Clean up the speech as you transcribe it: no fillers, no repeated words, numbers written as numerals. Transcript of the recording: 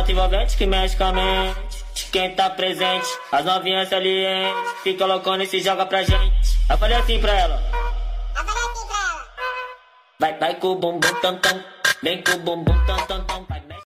foto envolvente que mexe com a mente de quem tá presente. As novinhas salientes fica loucona e se joga pra gente. Eu falei assim pra ela. Vai com o bumbum tam tam, vem com o bumbum tam tam tam.